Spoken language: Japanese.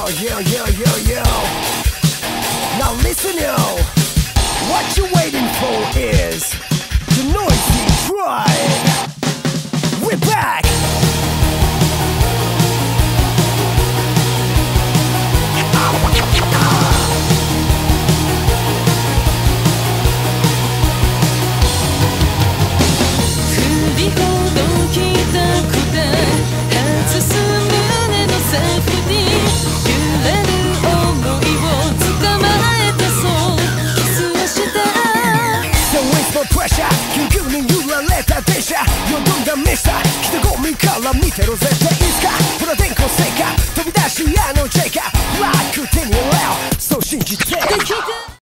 yo. Now listen, yo. What you waiting for is the Noizy Tribe. We're back.人混みから見てろ絶対いつかほら電光石火飛び出しあの J かブラック手に入れよそう信じて